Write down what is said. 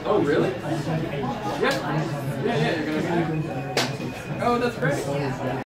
Oh, really? Yeah. Yeah, you're gonna be there. Oh, that's great.